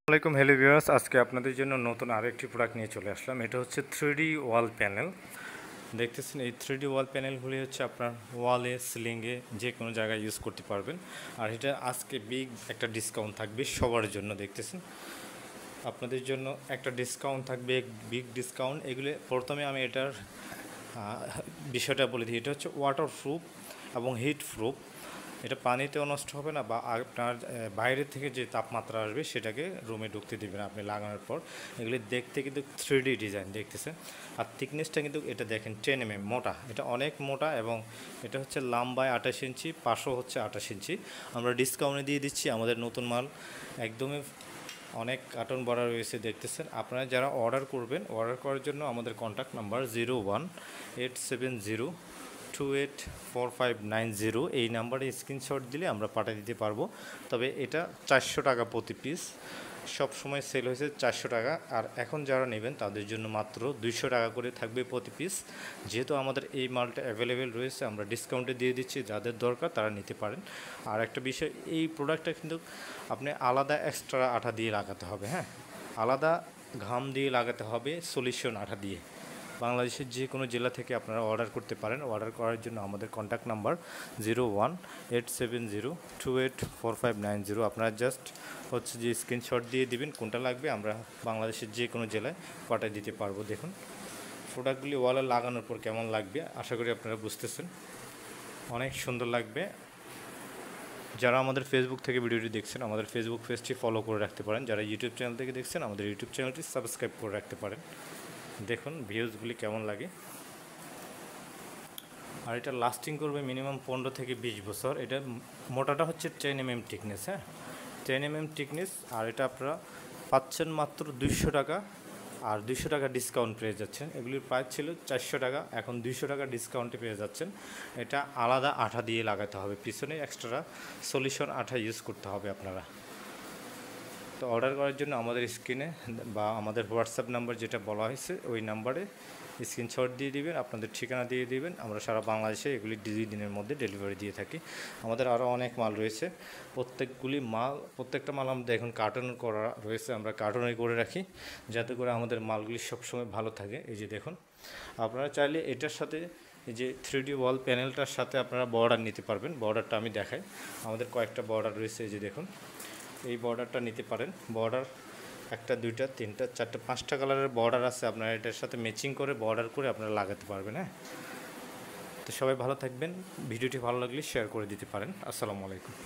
আসসালামাইকুম hello viewers, আজকে আপনাদের জন্য নতুন আরেকটি প্রোডাক্ট নিয়ে চলে আসলাম। এটা হচ্ছে 3D ওয়াল প্যানেল। দেখতেছেন এই 3D ওয়াল প্যানেলগুলি হচ্ছে আপনার ওয়ালে, সিলিংয়ে যে কোনো জায়গায় ইউজ করতে পারবেন। আর এটা আজকে বিগ একটা ডিসকাউন্ট থাকবে সবার জন্য। দেখতেছেন আপনাদের জন্য একটা ডিসকাউন্ট থাকবে, বিগ ডিসকাউন্ট। এগুলি প্রথমে আমি এটার বিষয়টা বলে দিই। এটা হচ্ছে ওয়াটার প্রুফ এবং হিট প্রুফ। এটা পানিতেও নষ্ট হবে না, বা আপনার বাইরে থেকে যে তাপমাত্রা আসবে সেটাকে রুমে ঢুকতে দেবেন আপনি লাগানোর পর। এগুলি দেখতে কিন্তু 3D ডিজাইন দেখতেছেন। আর থিকনেসটা কিন্তু এটা দেখেন 10 mm মোটা, এটা অনেক মোটা। এবং এটা হচ্ছে লম্বায় 28 ইঞ্চি, পাশও হচ্ছে 28 ইঞ্চি। আমরা ডিসকাউন্টে দিয়ে দিচ্ছি আমাদের নতুন মাল, একদমই অনেক কার্টন ভরা রয়েছে। দেখতেছেন আপনারা যারা অর্ডার করবেন, অর্ডার করার জন্য আমাদের কন্ট্যাক্ট নাম্বার 0187028459 এই নাম্বারে স্ক্রিনশট দিলে আমরা পাঠিয়ে দিতে পারবো। তবে এটা 400 টাকা প্রতি পিস, সব সময় সেল হয়েছে 400 টাকা। আর এখন যারা নেবেন তাদের জন্য মাত্র 200 টাকা করে থাকবে প্রতি পিস। যেহেতু আমাদের এই মালটা অ্যাভেলেবেল রয়েছে, আমরা ডিসকাউন্টে দিয়ে দিচ্ছি, যাদের দরকার তারা নিতে পারেন। আর একটা বিষয়, এই প্রোডাক্টটা কিন্তু আপনি আলাদা এক্সট্রা আঠা দিয়ে লাগাতে হবে। হ্যাঁ, আলাদা ঘাম দিয়ে লাগাতে হবে, সলিউশন আঠা দিয়ে। বাংলাদেশের যে কোনো জেলা থেকে আপনারা অর্ডার করতে পারেন। অর্ডার করার জন্য আমাদের কন্ট্যাক্ট নাম্বার 0187028459। আপনারা জাস্ট হচ্ছে যে স্ক্রিনশট দিয়ে দিবেন কোনটা লাগবে, আমরা বাংলাদেশের যে কোনো জেলায় পাঠিয়ে দিতে পারবো। দেখুন প্রোডাক্টগুলি ওয়ালে লাগানোর পর কেমন লাগবে, আশা করি আপনারা বুঝতেছেন, অনেক সুন্দর লাগবে। যারা আমাদের ফেসবুক থেকে ভিডিওটি দেখছেন, আমাদের ফেসবুক পেজটি ফলো করে রাখতে পারেন। যারা ইউটিউব চ্যানেল থেকে দেখছেন, আমাদের ইউটিউব চ্যানেলটি সাবস্ক্রাইব করে রাখতে পারেন। দেখুন ভিউজগুলি কেমন লাগে। আর এটা লাস্টিং করবে মিনিমাম 15 থেকে 20 বছর। এটা মোটাটা হচ্ছে 10 mm থিকনেস। হ্যাঁ, 10 mm থিকনেস। আর এটা আপনারা পাচ্ছেন মাত্র 200 টাকা। আর 200 টাকা ডিসকাউন্ট পেয়ে যাচ্ছেন। এগুলির প্রাইস ছিল 400 টাকা, এখন 200 টাকা ডিসকাউন্টে পেয়ে যাচ্ছেন। এটা আলাদা আঠা দিয়ে লাগাতে হবে, পিছনে এক্সট্রা সলিউশন আঠা ইউজ করতে হবে আপনারা। তো অর্ডার করার জন্য আমাদের স্ক্রিনে বা আমাদের হোয়াটসঅ্যাপ নাম্বার যেটা বলা হয়েছে ওই নাম্বারে স্ক্রিনশট দিয়ে দিবেন, আপনাদের ঠিকানা দিয়ে দিবেন। আমরা সারা বাংলাদেশে এগুলি 2 দিনের মধ্যে ডেলিভারি দিয়ে থাকি। আমাদের আরও অনেক মাল রয়েছে, প্রত্যেকটা মাল আমাদের এখন কার্টন করা রয়েছে, আমরা কার্টনে করে রাখি যাতে করে আমাদের মালগুলি সবসময় ভালো থাকে। এই যে দেখুন, আপনারা চাইলে এটার সাথে এই যে 3D ওয়াল প্যানেলটার সাথে আপনারা বর্ডার নিতে পারবেন। বর্ডারটা আমি দেখাই, আমাদের কয়েকটা বর্ডার রয়েছে। এই যে দেখুন, এই বর্ডারটা নিতে পারেন। বর্ডার 1টা 2টা 3টা 4টা 5টা কালারের বর্ডার আছে, আপনারা এটার সাথে ম্যাচিং করে বর্ডার করে আপনারা লাগাতে পারবেন। হ্যাঁ, তো সবাই ভালো থাকবেন। ভিডিওটি ভালো লাগলে শেয়ার করে দিতে পারেন। আসসালামু আলাইকুম।